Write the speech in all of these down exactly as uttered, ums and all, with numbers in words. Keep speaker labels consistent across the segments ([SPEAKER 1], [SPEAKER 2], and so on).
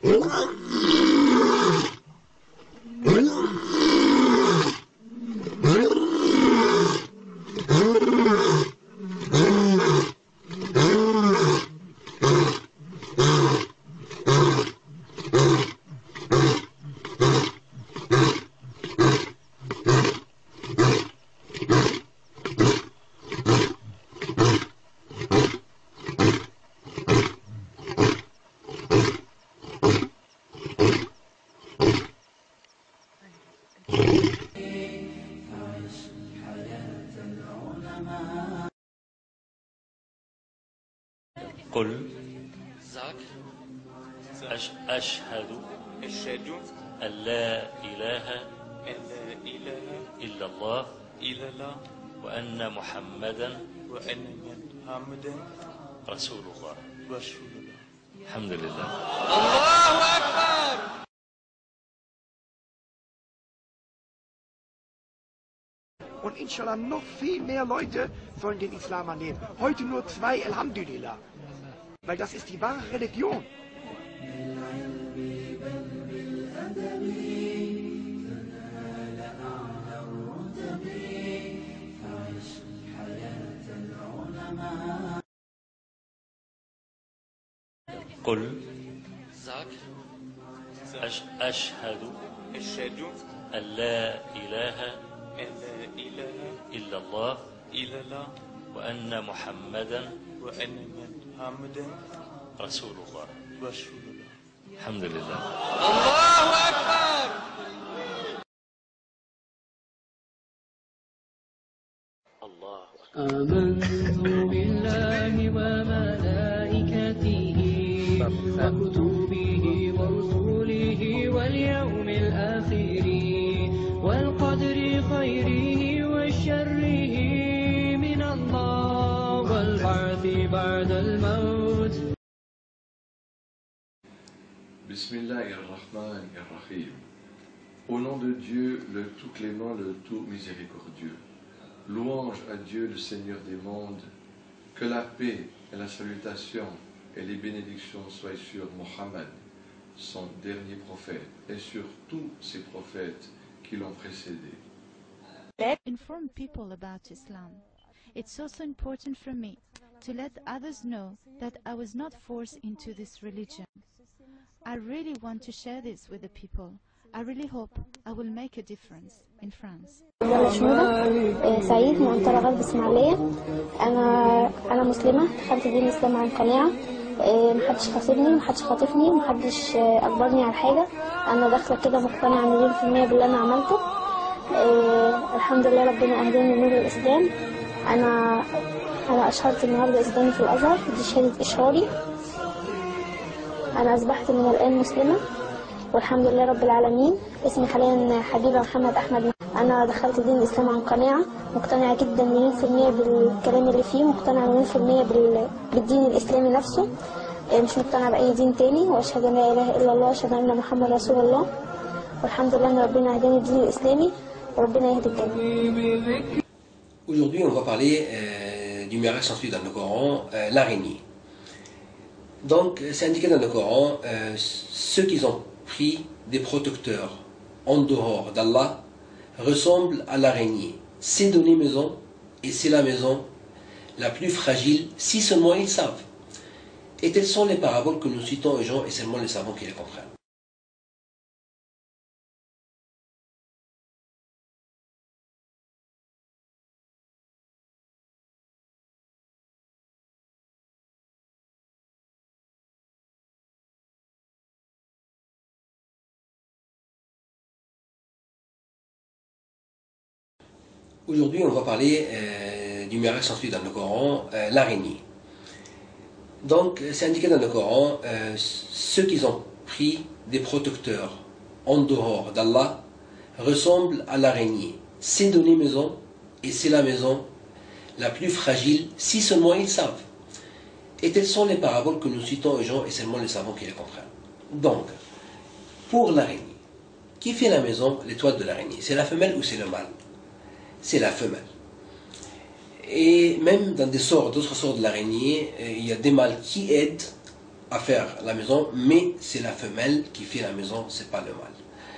[SPEAKER 1] قل أش أشهد
[SPEAKER 2] أشهد
[SPEAKER 1] أن لا إله
[SPEAKER 2] أن لا إله
[SPEAKER 1] إلا الله
[SPEAKER 2] إلا الله
[SPEAKER 1] وأن محمدا
[SPEAKER 2] وأن محمدا
[SPEAKER 1] رسول الله.
[SPEAKER 2] رسول الله.
[SPEAKER 1] الحمد لله.
[SPEAKER 2] الله أكبر.
[SPEAKER 3] Und inshallah noch viel mehr Leute sollen den Islam annehmen. Heute nur zwei, Alhamdulillah. Weil das ist die wahre Religion.
[SPEAKER 1] قل أش أشهد
[SPEAKER 2] أشهد
[SPEAKER 1] أن لا إله
[SPEAKER 2] أن لا إله
[SPEAKER 1] إلا الله
[SPEAKER 2] إلا الله
[SPEAKER 1] وأن محمدا
[SPEAKER 2] وأن محمدا
[SPEAKER 1] رسول الله.
[SPEAKER 2] رسول الله.
[SPEAKER 1] الحمد لله.
[SPEAKER 2] الله أكبر.
[SPEAKER 1] الله أكبر.
[SPEAKER 4] آمنت بالله وملائكته وكتبه ورسله واليوم الآخر والقدر خيره وشره من الله والبعث بعد الموت.
[SPEAKER 5] Bismillahirrahmanirrahim. Au nom de Dieu, le tout clément, le tout miséricordieux. Louange à Dieu, le Seigneur des mondes. Que la paix et la salutation et les bénédictions soient sur Mohammed, son dernier prophète, et sur tous ces prophètes qui l'ont précédé.
[SPEAKER 6] Inform people about Islam. It's also important for me to let others know that I was not forced into this religion. I really want to share this with the people. I really hope I will make a difference in France.
[SPEAKER 7] أنا شنودة سعيد من أنطرة غرب إسماعيلية. أنا أنا مسلمة، دخلت دين الإسلام عن قناعة. محدش خاصبني، محدش خاطفني، محدش أجبرني على حاجة. أنا داخلة كده مقتنعة مليون في المية باللي أنا عملته. الحمد لله ربنا أهداني لنور الإسلام. أنا أنا أشهرت النهارده إسلامي في الأزهر، دي شهادة إشهاري. أنا أصبحت من الآن مسلمة والحمد لله رب العالمين. اسمي حاليا حبيبة محمد أحمد. أنا دخلت دين الإسلام عن قناعة، مقتنعة جدا مليون في المية بالكلام اللي فيه، مقتنعة مليون في المية بالدين الإسلامي نفسه، مش مقتنعة بأي دين تاني. وأشهد أن لا إله إلا الله وأشهد أن محمد رسول الله. والحمد لله أن ربنا هداني الدين الإسلامي وربنا يهدي الجميع.
[SPEAKER 8] Aujourd'hui, on va parler euh, du miracle ensuite dans le Coran, euh, l'araignée. Donc, c'est indiqué dans le Coran, euh, ceux qui ont pris des protecteurs en dehors d'Allah ressemblent à l'araignée. C'est donner maison, et c'est la maison la plus fragile, si seulement ils savent. Et telles sont les paraboles que nous citons aux gens, et seulement les savants qui les comprennent. Aujourd'hui, on va parler euh, du miracle ensuite dans le Coran, euh, l'araignée. Donc, c'est indiqué dans le Coran, euh, ceux qui ont pris des protecteurs en dehors d'Allah ressemblent à l'araignée. C'est donner maison, et c'est la maison la plus fragile, si seulement ils savent. Et telles sont les paraboles que nous citons aux gens, et seulement les savants qui les comprennent. Donc, pour l'araignée, qui fait la maison, l'étoile de l'araignée? C'est la femelle ou c'est le mâle? C'est la femelle. Et même dans des sorts, d'autres sorts de l'araignée, il y a des mâles qui aident à faire la maison, mais c'est la femelle qui fait la maison, c'est pas le mâle.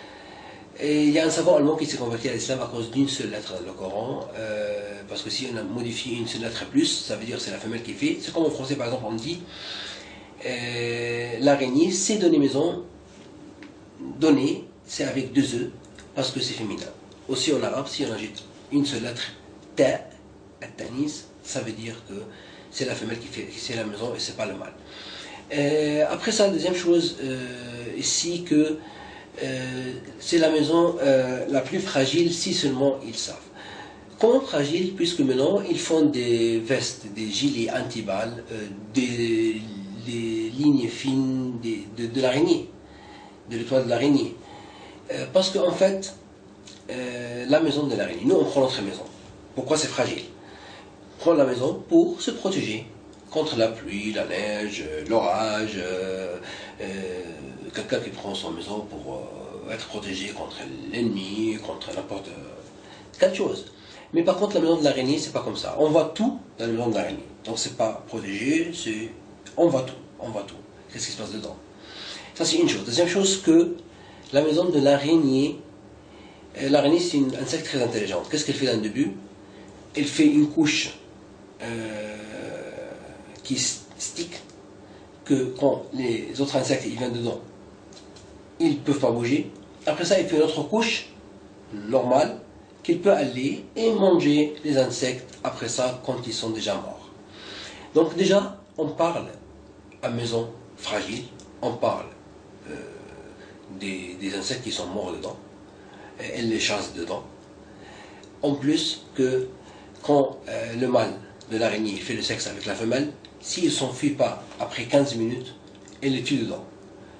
[SPEAKER 8] Et il y a un savant allemand qui s'est converti à l'islam à cause d'une seule lettre dans le Coran, euh, parce que si on a modifié une seule lettre plus, ça veut dire c'est la femelle qui fait. C'est comme en français par exemple on dit euh, l'araignée c'est donner maison, donner c'est avec deux œufs parce que c'est féminin. Aussi en arabe si on ajoute une seule lettre ta, at-tanis, ça veut dire que c'est la femelle qui fait c'est la maison et c'est pas le mâle. Euh, après ça, deuxième chose euh, ici que euh, c'est la maison euh, la plus fragile si seulement ils savent. Comment fragile? Puisque maintenant ils font des vestes, des gilets anti-balles, euh, des, des lignes fines des, de, de l'araignée, de l'étoile de l'araignée. Euh, parce qu'en fait, euh, la maison de l'araignée, nous on prend notre maison. Pourquoi c'est fragile? On prend la maison pour se protéger contre la pluie, la neige, l'orage, euh, euh, quelqu'un qui prend son maison pour euh, être protégé contre l'ennemi, contre n'importe quelle chose. Mais par contre, la maison de l'araignée, c'est pas comme ça. On voit tout dans la maison de l'araignée. Donc c'est pas protégé, c'est on voit tout, on voit tout. Qu'est-ce qui se passe dedans? Ça c'est une chose. Deuxième chose que la maison de l'araignée, euh, l'araignée c'est une insecte très intelligente. Qu'est-ce qu'elle fait dans le début? Elle fait une couche euh, qui stick, que quand les autres insectes ils viennent dedans, ils ne peuvent pas bouger. Après ça, il fait une autre couche normale qu'il peut aller et manger les insectes après ça quand ils sont déjà morts. Donc déjà, on parle à maison fragile, on parle euh, des, des insectes qui sont morts dedans, et elle les chasse dedans. En plus que quand euh, le mâle de l'araignée fait le sexe avec la femelle, s'il ne s'enfuit pas après quinze minutes, elle les tue dedans.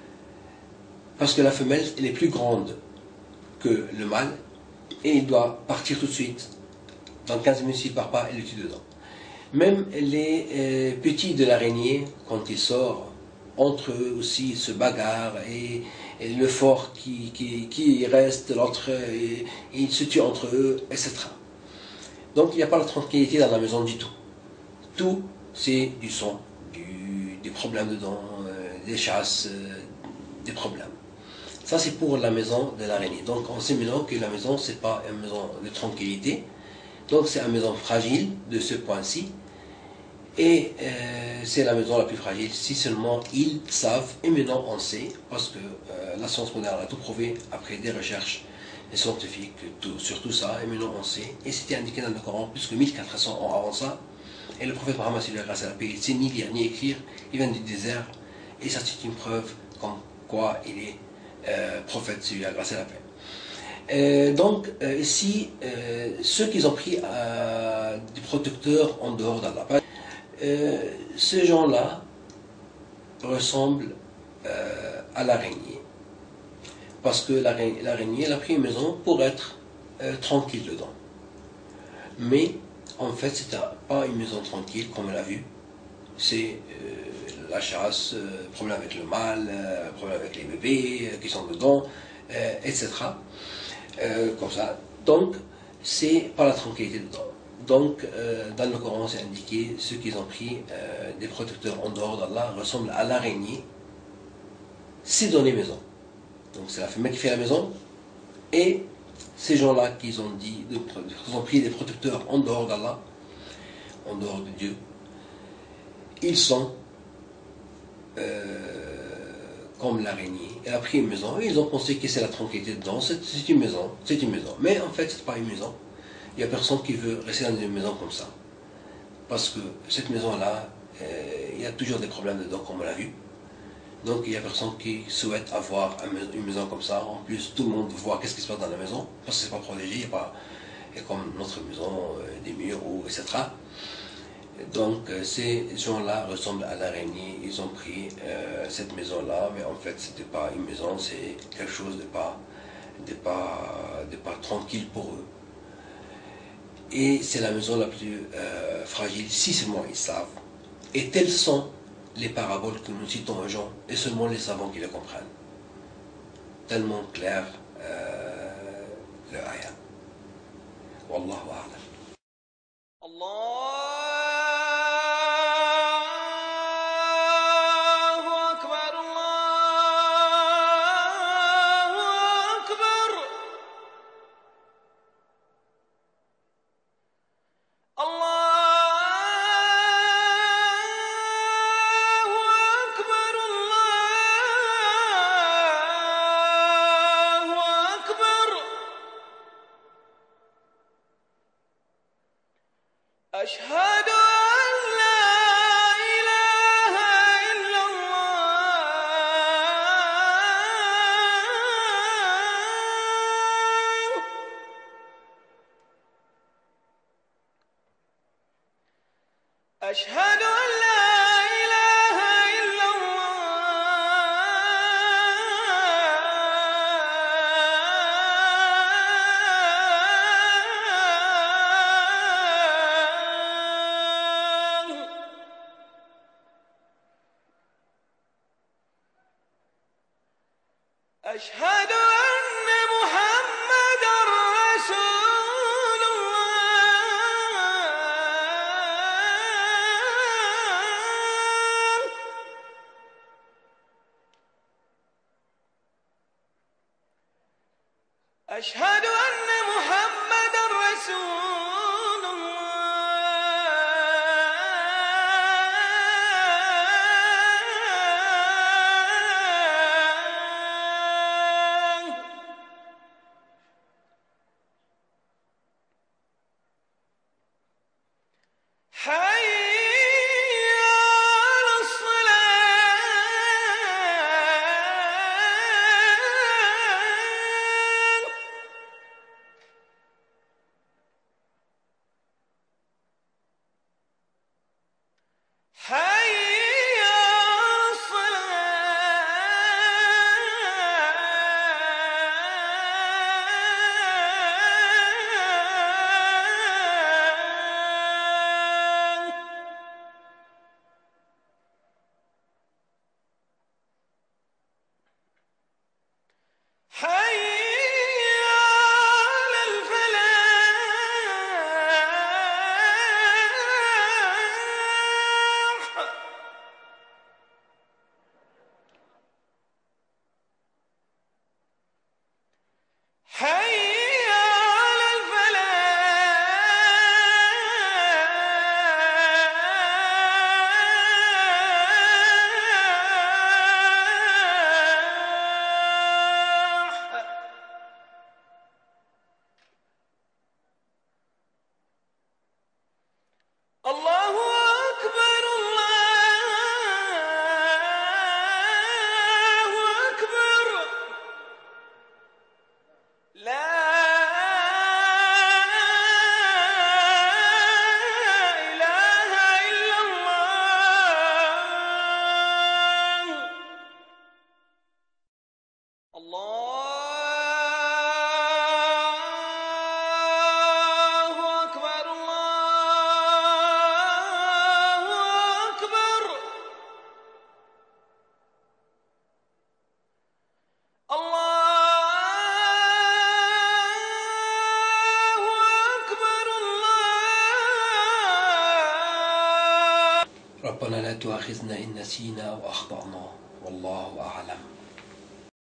[SPEAKER 8] Parce que la femelle, elle est plus grande que le mâle, et il doit partir tout de suite. Dans quinze minutes, s'il ne part pas, elle le tue dedans. Même les euh, petits de l'araignée, quand ils sortent, entre eux aussi se bagarrent, et, et le fort qui, qui, qui reste, l'autre, et, et ils se tuent entre eux, et cetera. Donc il n'y a pas la tranquillité dans la maison du tout. Tout, c'est du sang, du, des problèmes dedans, euh, des chasses, euh, des problèmes. Ça c'est pour la maison de l'araignée. Donc on sait maintenant que la maison c'est pas une maison de tranquillité, donc c'est une maison fragile de ce point-ci, et euh, c'est la maison la plus fragile si seulement ils savent, et maintenant on sait, parce que euh, la science moderne a tout prouvé après des recherches scientifiques tout, sur tout ça, et maintenant on sait, et c'était indiqué dans le Coran plus que mille quatre cents ans avant ça. Et le prophète Mohammed, grâce à la paix, il ne sait ni lire ni écrire, il vient du désert, et ça c'est une preuve comme quoi il est euh, prophète, celui-là, grâce à la paix. Euh, donc euh, ici, euh, ceux qui ont pris euh, des protecteurs en dehors d'Allah, euh, ces gens-là ressemblent euh, à l'araignée. Parce que l'araignée, elle a pris une maison pour être euh, tranquille dedans. Mais en fait, ce n'était pas une maison tranquille, comme on l'a vu. C'est euh, la chasse, euh, problème avec le mâle, euh, problème avec les bébés euh, qui sont dedans, euh, et cetera. Euh, comme ça. Donc, c'est pas la tranquillité dedans. Donc, euh, dans le Coran, c'est indiqué, ceux qui ont pris euh, des protecteurs en dehors d'Allah ressemblent à l'araignée. C'est dans les maisons. Donc, c'est la femelle qui fait la maison, et ces gens-là qui ont dit, qui ont pris des protecteurs en dehors d'Allah, en dehors de Dieu, ils sont euh, comme l'araignée. Elle a pris une maison et ils ont pensé que c'est la tranquillité dedans. C'est une maison, c'est une maison. Mais en fait, c'est pas une maison. Il n'y a personne qui veut rester dans une maison comme ça. Parce que cette maison-là, euh, il y a toujours des problèmes dedans, comme on l'a vu. Donc il n'y a personne qui souhaite avoir une maison comme ça. En plus, tout le monde voit qu'est-ce qui se passe dans la maison, parce que c'est pas protégé, il n'y a pas et comme notre maison, euh, des murs, ou, et cetera. Donc euh, ces gens-là ressemblent à l'araignée. Ils ont pris euh, cette maison-là, mais en fait, c'était pas une maison, c'est quelque chose de pas, de pas, de pas tranquille pour eux. Et c'est la maison la plus euh, fragile, si seulement ils savent. Et telles sont les paraboles que nous citons aux gens, et seulement les savants qui les comprennent. Tellement clair euh, le ayat. Wallahu a'lam.
[SPEAKER 2] الله أشهد أن لا إله إلا الله أشهد أن لا إله إلا الله أشهد أن محمدا رسول الله أشهد أن محمدا رسول الله حي على الصلاة حي على الصلاة حي على الفلاح حي على الفلاح الله أكبر الله أكبر لا إله إلا الله الله أكبر الله أكبر الله أكبر الله
[SPEAKER 8] ربنا لا تؤاخذنا إن نسينا أو أخطأنا والله أعلم.